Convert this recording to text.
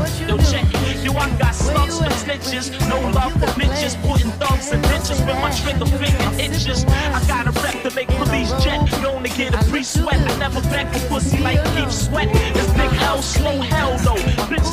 Yo, check it. Yo, I got slugs for snitches. No love for bitches. Putting thugs in ditches with my trigger finger itches. I got a rep to make police jet. Known to get a free sweat. I never beg for pussy like Keith Sweat. This big hell, slow hell, though.